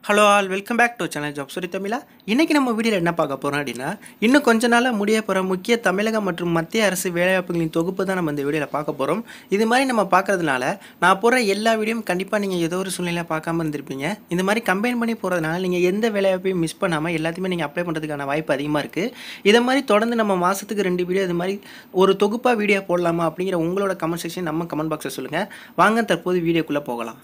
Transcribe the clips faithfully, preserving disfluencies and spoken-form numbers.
Hello all welcome back to channel job story Tamizha. இன்றைக்கி நம்ம வீடியோவில் என்ன பார்க்க போகிறோம் அப்படின்னா, இன்னும் கொஞ்ச நாளாக முடிய போகிற முக்கிய தமிழக மற்றும் மத்திய அரசு வேலைவாய்ப்புகளின் தொகுப்பு தான் நம்ம இந்த வீடியோவில் பார்க்க போகிறோம். இது மாதிரி நம்ம பார்க்கறதுனால நான் போகிற எல்லா வீடியோவும் கண்டிப்பாக நீங்கள் ஏதோ ஒரு சூழ்நிலையில் பார்க்காம இருந்திருப்பீங்க. இந்த மாதிரி கம்பைன் பண்ணி போகிறதுனால நீங்கள் எந்த வேலைவாய்ப்பையும் மிஸ் பண்ணாமல் எல்லாத்தையுமே நீங்கள் அப்ளை பண்ணுறதுக்கான வாய்ப்பு அதிகமாக இருக்குது. இதை மாதிரி தொடர்ந்து நம்ம மாதத்துக்கு ரெண்டு வீடியோ இது மாதிரி ஒரு தொகுப்பாக வீடியோ போடலாமா அப்படிங்கிற உங்களோட கமெண்ட் செக்ஷன் நம்ம கமெண்ட் பாக்ஸில் சொல்லுங்கள். வாங்க தற்போது வீடியோக்குள்ளே போகலாம்.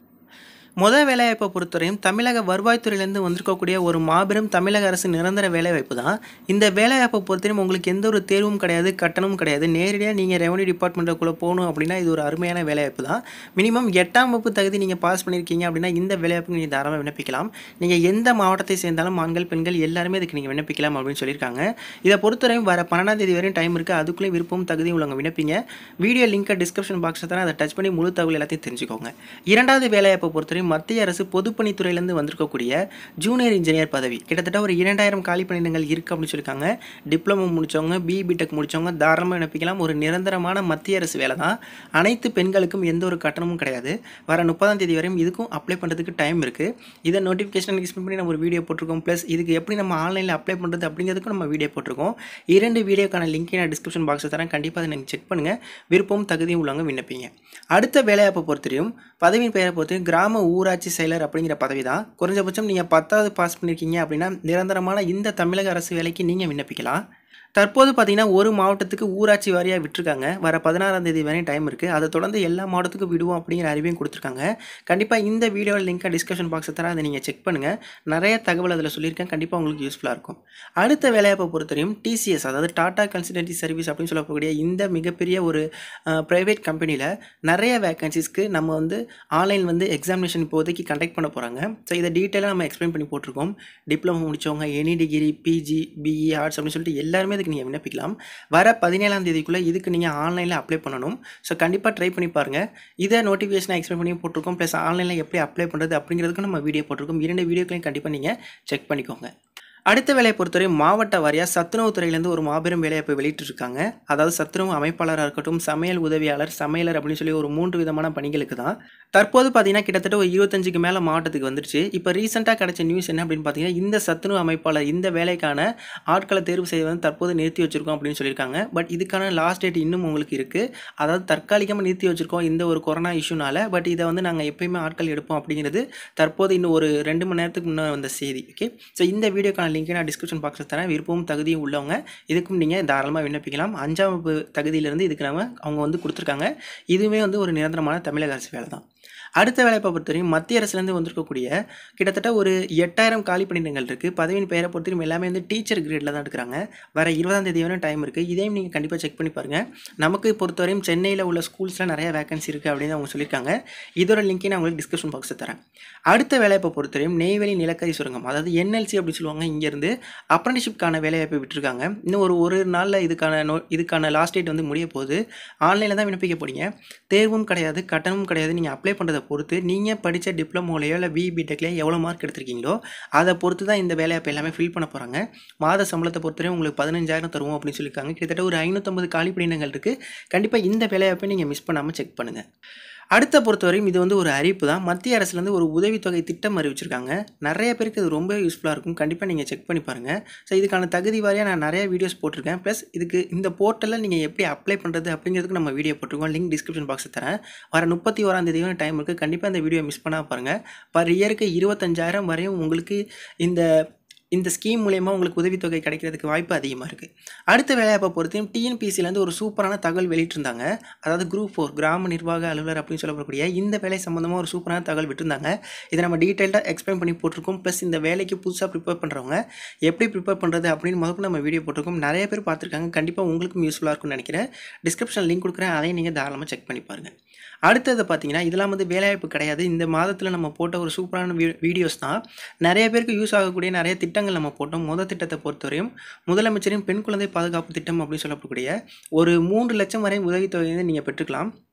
முதல் வேலைவாய்ப்பை பொறுத்தவரையும் தமிழக வருவாய்த்துறையிலேருந்து வந்திருக்கக்கூடிய ஒரு மாபெரும் தமிழக அரசு நிரந்தர வேலைவாய்ப்பு தான். இந்த வேலைவாய்ப்பை பொறுத்தவரையும் உங்களுக்கு எந்த ஒரு தேர்வும் கிடையாது, கட்டணமும் கிடையாது. நேரடியாக நீங்கள் ரெவன்யூ டிபார்ட்மெண்ட்டுக்குள்ளே போகணும் அப்படின்னா இது ஒரு அருமையான வேலைவாய்ப்பு தான். மினிமம் எட்டாம் வகுப்பு தகுதி நீங்கள் பாஸ் பண்ணியிருக்கீங்க அப்படின்னா இந்த வேலைவாய்ப்புக்கு நீங்கள் தாராளமாக விண்ணப்பிக்கலாம். நீங்கள் எந்த மாவட்டத்தை சேர்ந்தாலும் ஆண்கள் பெண்கள் எல்லாருமே இதுக்கு நீங்கள் விண்ணப்பிக்கலாம் அப்படின்னு சொல்லியிருக்காங்க. இதை பொறுத்தவரையும் வர பன்னெண்டாம் தேதி வரையும் டைம் இருக்குது. அதுக்குள்ளே விருப்பம் தகுதி உள்ளவங்க விண்ணப்பிங்க. வீடியோ லிங்கை டிஸ்கிரிப்ஷன் பாக்ஸில் தான் அதை டச் பண்ணி முழு தகவல் எல்லாத்தையும் தெரிஞ்சுக்கோங்க. இரண்டாவது வேலைவாய்ப்பை பொறுத்தவரை மத்திய அரசு பொதுப்பணித்துறையிலிருந்து வந்திருக்கக்கூடிய ஜூனியர் இன்ஜினியர் பதவி கிட்டத்தட்ட ஒரு இரண்டாயிரம் காலி பணியிடங்கள் இருக்குது அப்படின்னு சொல்லியிருக்காங்க. டிப்ளமோ முடித்தவங்க, பிஇ பிடெக் முடித்தவங்க தாராளமாக விண்ணப்பிக்கலாம். ஒரு நிரந்தரமான மத்திய அரசு வேலை தான். அனைத்து பெண்களுக்கும் எந்த ஒரு கட்டணமும் கிடையாது. வர முப்பதாம் தேதி வரையும் இதுக்கும் அப்ளை பண்ணுறதுக்கு டைம் இருக்குது. இதை நோட்டிஃபிகேஷன் எக்ஸ்பிளைன் பண்ணி நம்ம ஒரு வீடியோ போட்டிருக்கோம். ப்ளஸ் இதுக்கு எப்படி நம்ம ஆன்லைனில் அப்ளை பண்ணுறது அப்படிங்கிறதுக்கும் நம்ம வீடியோ போட்டிருக்கோம். இரண்டு வீடியோக்கான லிங்க் நான் டிஸ்கிரிப்ஷன் பாக்ஸில் தரேன். கண்டிப்பாக அதை நீங்கள் செக் பண்ணுங்கள். விருப்பம் தகுதியும் உள்ளவங்க விண்ணப்பிங்க. அடுத்த வேலைவாய்ப்பை பொறுத்தவரையும் பதவியின் பெயரை பொறுத்தவரையும் கிராம ஊராட்சி செயலர் அப்படிங்கிற பதவி தான். குறைஞ்சபட்சம் நீங்கள் பத்தாவது பாஸ் பண்ணியிருக்கீங்க அப்படின்னா நிரந்தரமான இந்த தமிழக அரசு வேலைக்கு நீங்கள் விண்ணப்பிக்கலாம். தற்போது பார்த்தீங்கன்னா ஒரு மாவட்டத்துக்கு ஊராட்சி வாரியாக விட்டுருக்காங்க. வர பதினாறாம் தேதி வரையும் டைம் இருக்குது. அதை தொடர்ந்து எல்லா மாவட்டத்துக்கும் விடுவோம் அப்படிங்கிற அறிவையும் கொடுத்துருக்காங்க. கண்டிப்பாக இந்த வீடியோ லிங்க்கை டிஸ்கிரிப்ஷன் பாக்ஸை தர அதை நீங்கள் செக் பண்ணுங்கள். நிறைய தகவல் அதில் சொல்லியிருக்கேன். கண்டிப்பாக உங்களுக்கு யூஸ்ஃபுல்லாக இருக்கும். அடுத்த வேலைவாய்ப்பை பொறுத்தவரையும் டிசிஎஸ் அதாவது டாடா கன்சல்டன்சி சர்வீஸ் அப்படின்னு சொல்லக்கூடிய இந்த மிகப்பெரிய ஒரு ப்ரைவேட் கம்பெனியில் நிறைய வேகன்சிஸ்க்கு நம்ம வந்து ஆன்லைன் வந்து எக்ஸாமினேஷன் இப்போதைக்கு கண்டக்ட் பண்ண போகிறாங்க. ஸோ இதை டீட்டெயிலாக நம்ம எக்ஸ்பிளைன் பண்ணி போட்டிருக்கோம். டிப்ளமோ முடித்தவங்க, any degree, PG, BE, arts அப்படின்னு சொல்லிட்டு எல்லாருமே இதுக்கு நீங்கள் விண்ணப்பிக்கலாம். வர பதினேழாம் தேதிக்குள்ளே இதுக்கு நீங்கள் ஆன்லைனில் அப்ளை பண்ணணும். ஸோ கண்டிப்பாக ட்ரை பண்ணி பாருங்கள். இதை நோட்டிஃபிகேஷனை எக்ஸ்பிளைன் பண்ணி போட்டிருக்கோம். ப்ளஸ் ஆன்லைனில் எப்படி அப்ளை பண்ணுறது அப்படிங்கிறதுக்கு நம்ம வீடியோ போட்டிருக்கோம். இரண்டு வீடியோக்களையும் கண்டிப்பாக நீங்கள் செக் பண்ணிக்கோங்க. அடுத்த வேலையை பொறுத்தவரை மாவட்ட வாரியாக சத்துணவு துறையிலேருந்து ஒரு மாபெரும் வேலைவாய்ப்பை வெளியிட்டிருக்காங்க. அதாவது சத்துணவு அமைப்பாளராக இருக்கட்டும், சமையல் உதவியாளர், சமையலர் அப்படின்னு சொல்லி ஒரு மூன்று விதமான பணிகளுக்கு தான். தற்போது பார்த்தீங்கன்னா கிட்டத்தட்ட ஒரு இருபத்தஞ்சுக்கு மேலே மாவட்டத்துக்கு வந்துருச்சு. இப்போ ரீசெண்டாக கிடைச்ச நியூஸ் என்ன அப்படின்னு பார்த்தீங்கன்னா, இந்த சத்துணவு அமைப்பாளர் இந்த வேலைக்கான ஆட்களை தேர்வு செய்ய வந்து தற்போது நிறுத்தி வச்சிருக்கோம் அப்படின்னு சொல்லியிருக்காங்க. பட் இதுக்கான லாஸ்ட் டேட் இன்னும் உங்களுக்கு இருக்குது. அதாவது தற்காலிகமாக நிறுத்தி வச்சிருக்கோம் இந்த ஒரு கொரோனா இஷ்யூனால. பட் இதை வந்து நாங்கள் எப்பயுமே ஆட்கள் எடுப்போம் அப்படிங்கிறது தற்போது இன்னும் ஒரு ரெண்டு மணி நேரத்துக்கு முன்னே வந்த செய்தி. ஓகே, ஸோ இந்த வீடியோக்கான லிங்க் நான் டிஸ்கிரிப்ஷன் பாக்ஸில் தரேன். விருப்பமும் தகுதியும் உள்ளவங்க இதுக்கும் நீங்கள் தாராளமாக விண்ணப்பிக்கலாம். அஞ்சாம் வகுப்பு தகுதியிலிருந்து இதுக்கு நம்ம அவங்க வந்து கொடுத்துருக்காங்க. இதுவுமே வந்து ஒரு நிரந்தரமான தமிழக அரசு வேலை தான். அடுத்த வேலைப்பை பொறுத்தவரையும் மத்திய அரசுலேருந்து வந்திருக்கக்கூடிய கிட்டத்தட்ட ஒரு எட்டாயிரம் காலி பணியிடங்கள் இருக்குது. பதவியின் பெயரை பொறுத்தவரையும் எல்லாமே வந்து டீச்சர் கிரேடில் தான் எடுக்கிறாங்க. வர இருபதாம் தேதி வரை டைம் இருக்குது. இதையும் நீங்கள் கண்டிப்பாக செக் பண்ணி பாருங்கள். நமக்கு பொறுத்தவரையும் சென்னையில் உள்ள ஸ்கூல்ஸில் நிறைய வேகன்சி இருக்குது அப்படின்னு அவங்க சொல்லியிருக்காங்க. இதோட லிங்க்கையும் நான் உங்களுக்கு டிஸ்கிரிப்ஷன் பாக்ஸில் தரேன். அடுத்த வேலைப்பை பொறுத்தவரையும் நெய்வேலி நிலக்கரி சுரங்கம் அதாவது என்எல்சி அப்படின்னு சொல்லுவாங்க. இங்கேருந்து அப்ரண்டிஷிப்கான வேலைவாய்ப்பை விட்டுருக்காங்க. இன்னும் ஒரு ஒரு நாளில் இதுக்கான நோ இதுக்கான லாஸ்ட் டேட் வந்து முடிய போகுது. ஆன்லைனில் தான் விண்ணப்பிக்க போறீங்க. தேர்வும் கிடையாது, கட்டணமும் கிடையாது. நீங்கள் அப்ளை பண்ணுறதை பொறுத்து நீங்கள் படித்த டிப்ளமோலையோ இல்லை பிஇ பிடெக்லையோ எவ்வளோ மார்க் எடுத்திருக்கீங்களோ அதை பொறுத்து தான் இந்த வேலைவாய்ப்பு எல்லாமே ஃபில் பண்ண போகிறாங்க. மாத சம்பளத்தை பொறுத்தவரை உங்களுக்கு பதினஞ்சாயிரம் தருவோம் அப்படின்னு சொல்லியிருக்காங்க. கிட்டத்தட்ட ஒரு ஐநூற்றம்பது காலி பணியிடங்கள் இருக்குது. கண்டிப்பாக இந்த வேலைவாய்ப்பை நீங்கள் மிஸ் பண்ணாமல் செக் பண்ணுங்கள். அடுத்த பொறுத்தவரையும் இது வந்து ஒரு அறிவிப்பு தான். மத்திய அரசுலேருந்து ஒரு உதவித்தொகை திட்டம் அறிவிச்சிருக்காங்க. நிறைய பேருக்கு இது ரொம்ப யூஸ்ஃபுல்லாக இருக்கும். கண்டிப்பாக நீங்கள் செக் பண்ணி பாருங்கள். ஸோ இதுக்கான தகுதி வாரியாக நான் நிறைய வீடியோஸ் போட்டிருக்கேன். ப்ளஸ் இதுக்கு இந்த போர்ட்டலில் நீங்கள் எப்படி அப்ளை பண்ணுறது அப்படிங்கிறதுக்கு நம்ம வீடியோ போட்டிருக்கோம். லிங்க் டிஸ்கிரிப்ஷன் பாக்ஸில் தரேன். வர முப்பத்தி ஓராம் தேதி டைம் இருக்குது. கண்டிப்பாக இந்த வீடியோ மிஸ் பண்ணால் பாருங்கள். பர் இயருக்கு இருபத்தஞ்சாயிரம் வரையும் உங்களுக்கு இந்த இந்த ஸ்கீம் மூலயமா உங்களுக்கு உதவித்தொகை கிடைக்கிறதுக்கு வாய்ப்பு அதிகமாக இருக்குது. அடுத்த வேலைவாய்ப்பை பொறுத்தையும் டிஎன்பிசிலேருந்து ஒரு சூப்பரான தகவல் வெளியிட்டிருந்தாங்க. அதாவது குரூப் ஃபோர் கிராம நிர்வாக அலுவலர் அப்படின்னு சொல்லக்கூடிய இந்த வேலை சம்மந்தமாக ஒரு சூப்பரான தகவல் விட்டுருந்தாங்க. இதை நம்ம டீட்டெயில்டாக எக்ஸ்பிளைன் பண்ணி போட்டிருக்கோம். ப்ளஸ் இந்த வேலைக்கு புதுசாக ப்ரிப்பேர் பண்ணுறவங்க எப்படி ப்ரிப்பேர் பண்ணுறது அப்படின்னு முதல்ல நம்ம வீடியோ போட்டிருக்கோம். நிறைய பேர் பார்த்துருக்காங்க. கண்டிப்பாக உங்களுக்கும் யூஸ்ஃபுல்லாக இருக்கும்னு நினைக்கிறேன். டிஸ்கிரிப்ஷன் லிங்க் கொடுக்குறேன். அதையும் நீங்கள் தாராளமாக செக் பண்ணி பாருங்கள். அடுத்தது பார்த்தீங்கன்னா இதெல்லாம் வந்து வேலைவாய்ப்பு கிடையாது. இந்த மாதத்தில் நம்ம போட்ட ஒரு சூப்பரான வீ வீடியோஸ் தான். நிறைய பேருக்கு யூஸ் ஆகக்கூடிய நிறைய திட்டங்கள் நம்ம போட்டோம். முதல் திட்டத்தை பொறுத்தவரையும் முதலமைச்சரின் பெண் குழந்தை பாதுகாப்பு திட்டம் அப்படின்னு சொல்லக்கூடிய ஒரு மூன்று லட்சம் வரை உதவித்தொகை நீங்கள் பெற்றுக்கலாம்.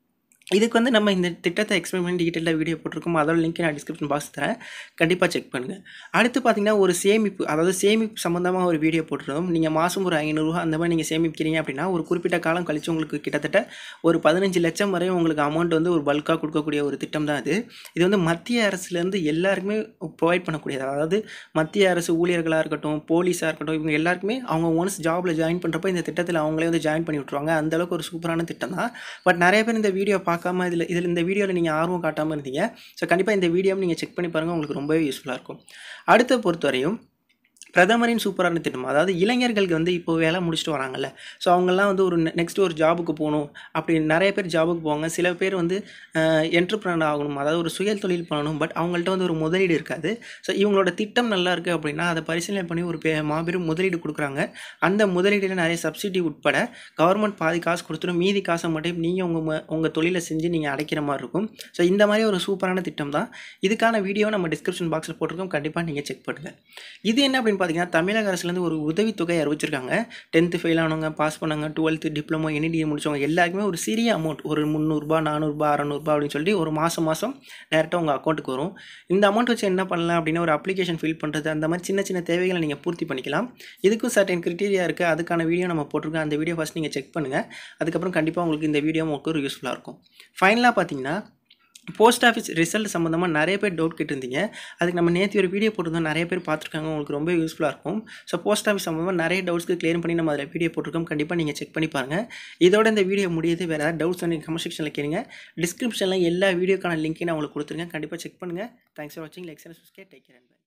இதுக்கு வந்து நம்ம இந்த திட்டத்தை எக்ஸ்பிளைன் பண்ணி டீட்டெயிலாக வீடியோ போட்டிருக்கோம். அதோட லிங்க் நான் டிஸ்கிரிப்ஷன் பாக்ஸ் தரேன். கண்டிப்பாக செக் பண்ணுங்கள். அடுத்து பார்த்தீங்கன்னா ஒரு சேமிப்பு, அதாவது சேமிப்பு சம்மந்தமாக ஒரு வீடியோ போட்டிருந்தோம். நீங்கள் மாதம் ஒரு ஐநூறுரூவா அந்த மாதிரி நீங்கள் சேமிக்கிறீங்க அப்படின்னா ஒரு குறிப்பிட்ட காலம் கழித்து உங்களுக்கு கிட்டத்தட்ட ஒரு பதினஞ்சு லட்சம் வரை உங்களுக்கு அமௌண்ட் வந்து ஒரு பல்காக கொடுக்கக்கூடிய ஒரு திட்டம் தான் இது. இது வந்து மத்திய அரசுலேருந்து எல்லாருக்குமே ப்ரொவைட் பண்ணக்கூடியது. அதாவது மத்திய அரசு ஊழியர்களாக இருக்கட்டும், போலீஸாக இருக்கட்டும், இவங்க எல்லாருக்குமே அவங்க ஒன்ஸ் ஜாபில் ஜாயின் பண்ணுறப்போ இந்த திட்டத்தில் அவங்களே வந்து ஜாயின் பண்ணி விட்ருவாங்க. அந்தளவுக்கு ஒரு சூப்பரான திட்டம் தான். பட் நிறைய பேர் இந்த வீடியோ பார்க்க இதில் இதில் இந்த வீடியோவில் நீங்கள் ஆர்வம் காட்டாமல் இருந்தீங்க. ஸோ கண்டிப்பாக இந்த வீடியோவை நீங்கள் செக் பண்ணி பாருங்கள், உங்களுக்கு ரொம்பவே யூஸ்ஃபுல்லாக இருக்கும். அடுத்த பொறுத்தவரையும் பிரதமரின் சூப்பரான திட்டம், அதாவது இளைஞர்களுக்கு வந்து இப்போ வேலை முடிச்சுட்டு வராங்கல்ல, ஸோ அவங்கெல்லாம் வந்து ஒரு நெக்ஸ்ட் ஒரு ஜாபுக்கு போகணும் அப்படி நிறைய பேர் ஜாபுக்கு போவாங்க. சில பேர் வந்து என்டர்பிரனர் ஆகணும், அதாவது ஒரு சுய தொழில் பண்ணணும். பட் அவங்கள்ட்ட வந்து ஒரு முதலீடு இருக்காது. ஸோ இவங்களோட திட்டம் நல்லா இருக்குது அப்படின்னா அதை பரிசீலனை பண்ணி ஒரு பே மாபெரும் முதலீடு கொடுக்குறாங்க. அந்த முதலீடில் நிறைய சப்சிடி உட்பட கவர்மெண்ட் பாதி காசு கொடுத்துடும், மீதி காசை மட்டும் நீங்கள் உங்கள் உங்கள் தொழிலை செஞ்சு நீங்கள் அடைக்கிற மாதிரி இருக்கும். ஸோ இந்த மாதிரி ஒரு சூப்பரான திட்டம் தான். இதுக்கான வீடியோ நம்ம டிஸ்கிரிப்ஷன் பாக்ஸில் போட்டிருக்கோம், கண்டிப்பாக நீங்கள் செக் பண்ணுங்கள். இது என்ன அப்படின்னு பார்த்தீங்கன்னா தமிழக அரசுலேருந்து ஒரு உதவித்தொகை அறிவிச்சிருக்காங்க. டென்த்து ஃபெயில் ஆனவங்க, பாஸ் பண்ணவங்க, டுவெல்த்து டிப்ளமோ என்இடிஏ முடிச்சவங்க எல்லாருக்குமே ஒரு சிறிய அமௌண்ட், ஒரு முந்நூறுரூபா நானூறுரூபா அறநூறுபா அப்படின்னு சொல்லி ஒரு மாதம் மாதம் டேரெக்டாக உங்கள் அக்கௌண்ட்டுக்கு வரும். இந்த அமௌண்ட் வச்சு என்ன பண்ணலாம் அப்படின்னா ஒரு அப்ளிகேஷன் ஃபில் பண்ணுறது, அந்த மாதிரி சின்ன சின்ன தேவைகளை நீங்கள் பூர்த்தி பண்ணிக்கலாம். இதுக்கும் சர்டன் கிரிட்டீரியா இருக்குது, அதுக்கான வீடியோ நம்ம போட்டிருக்கோம். அந்த வீடியோ ஃபஸ்ட் நீங்கள் செக் பண்ணுங்கள். அதுக்கப்புறம் கண்டிப்பாக உங்களுக்கு இந்த வீடியோ உங்களுக்கு ஒரு யூஸ்ஃபுல்லாக இருக்கும். ஃபைனலாக பார்த்தீங்கன்னா போஸ்ட் ஆஃபீஸ் ரிசல்ட் சம்மந்தமாக நிறைய பேர் டவுட் கேட்டிருந்தீங்க. அதுக்கு நம்ம நேற்று ஒரு வீடியோ போட்டிருந்தோம், நிறைய பேர் பார்த்துருக்காங்க, உங்களுக்கு ரொம்ப யூஸ்ஃபுல்லாக இருக்கும். ஸோ போஸ்ட் ஆஃபீஸ் சம்மந்தமாக நிறைய டவுட்ஸ்க்கு கிளியர் பண்ணி நம்ம அதில் வீடியோ போட்டிருக்கோம், கண்டிப்பாக நீங்கள் செக் பண்ணி பாருங்கள். இதோட இந்த வீடியோ முடியுது. வேறு ஏதாவது டவுட்ஸ் வந்து கமெண்ட் செக்ஷனில் கேளுங்க. டிஸ்கிரிப்ஷனில் எல்லா வீடியோக்கான லிங்க்கையும் நான் உங்களுக்கு கொடுத்துருங்க, கண்டிப்பாக செக் பண்ணுங்கள். தேங்க்ஸ் ஃபார் வாட்சிங். Like and subscribe. Take care.